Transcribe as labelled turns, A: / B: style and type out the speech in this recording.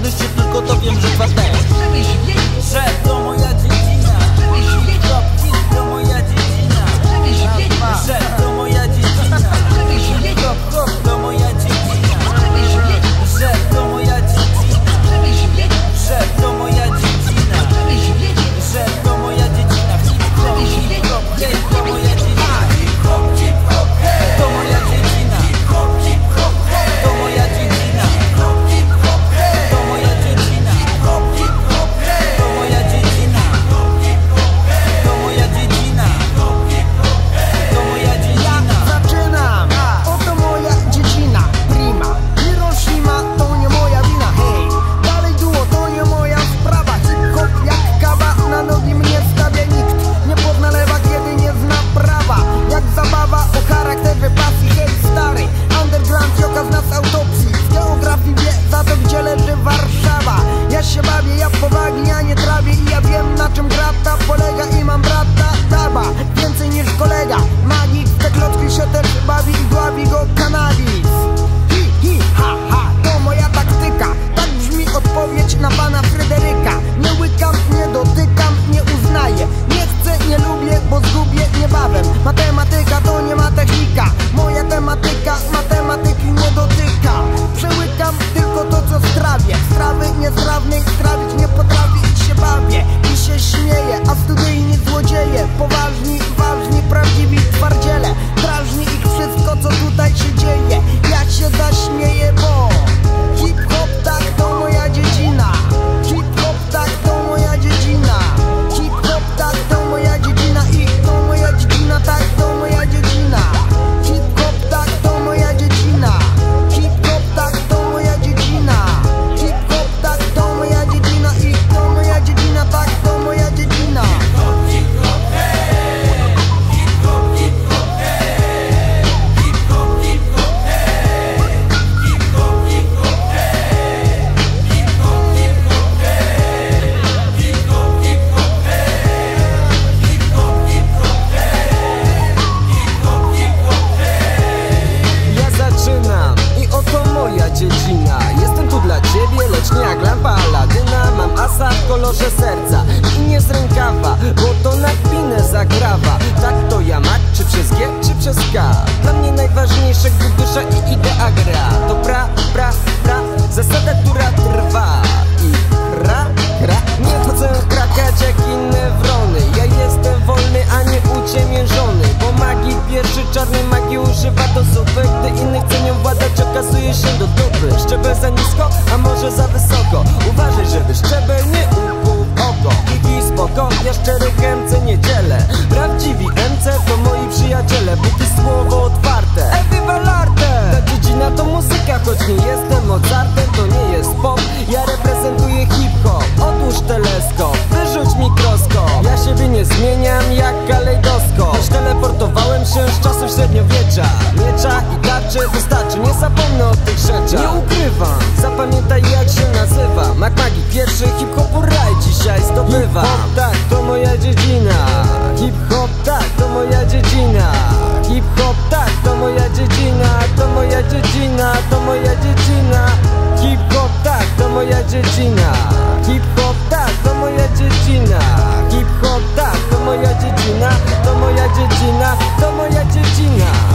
A: Kiedyś się tylko dowiem, że dwa też. Że to moja dziedzina. Hip-hop to moja dziedzina. Że to moja dziedzina. Hip-hop to moja dziedzina. Że to moja dziedzina. Że to moja dziedzina. Że to moja dziedzina. Hip-hop to moja dziedzina. To moja dziedzina. To moja dziedzina. To moja dziedzina. To moja dziedzina. To moja dziedzina. To moja dziedzina.
B: Zaczynam, oto moja dziedzina. Prima, Hiroshima to nie moja wina. Hej, dalej duo to nie moja sprawa. Hip-hop jak kawa, na nogi mnie stawia nikt. Nie pozna lewa, kiedy nie zna prawa. Jak zabawa o charakterze pasji. Hej stary, underground joka z nas autopsji. Z geografii wie za to, gdzie leży Warszawa. Ja się bawię, ja powagi, ja nie trawię. I ja wiem, na czym grata polega. I mam brata Daba, więcej niż kolega. Magik w te klocki się też bawi i dławi go kanabis. Hi, hi, ha, ha, to moja taktyka. Tak brzmi odpowiedź na pana Fryderyka. Nie łykam, nie dotykam, nie uznaję. Nie chcę, nie lubię, bo zgubię niebawem. Matematyka to nie ma technika. Moja tematyka matematyki nie dotyka. Przełykam tylko to, co strawię. Strawy niestrawnej strawić nie potrafię i się bawię. I się śmieję, a studyjni złodzieje poważni, ważni, prawdziwi twardziele. Drażni ich wszystko, co tutaj się dzieje. Ja się zaśmieję, bo hip-hop tak to moja dziedzina. Hip-hop tak to moja dziedzina. Hip-hop tak to moja dziedzina. I to moja dziedzina, tak to moja dziedzina. Hip-hop tak to moja dziedzina. Hip-hop tak to moja dziedzina. Hip-hop tak to moja dziedzina. I to moja dziedzina, tak to moja dziedzina.
C: Ja zaczynam i oto moja dziedzina. Jestem tu dla ciebie, lecz nie jak lampa Aladyna. Mam asa w kolorze serca i nie z rękawa, bo to na kpinę zagrawa. Tak to ja mak, czy przez G, czy przez K. Dla mnie najważniejsze, gdy dusza i idea gra. To pra, zasada, która trwa. I gra. Nie chcę krakać jak inne wrony. Ja jestem wolny, a nie uciemiężony. Bo magii pierwszy czarnej magii używa do zupy. Gdy innych chce nią władać, okazuje się do dupy. Szczebel za nisko, a może za wysoko. Uważaj, żeby szczebel nie ukuł oko. Kiki spoko, ja szczerych MC nie dzielę. Prawdziwi MC to moi przyjaciele. Buty słowo otwarte, Eviva l'arte. Ta dziedzina to muzyka, choć nie jestem Mozartem. To nie jest pop, ja reprezentuję hip-hop. Odłóż teleskop, wyrzuć mikroskop. Ja siebie nie zmieniam jak kalejdoskop. Choć teleportowałem się z czasów średniowiecza. Miecza i tarczy wystarczy, nie zapomnę o tych rzeczach. Nie ukrywam, zapamiętaj jak się nazywam. Mak magii pierwszy, hip-hopu raj dzisiaj zdobywam. Hip-hop tak, to moja dziedzina. Hip-hop tak, to moja dziedzina. Hip-hop tak, to moja dziedzina. To moja dziedzina, to moja dziedzina. Hip-hop tak, to moja dziedzina. Hip-hop tak, to moja dziedzina. Hip-hop tak, to moja dziedzina. To moja dziedzina, to moja dziedzina.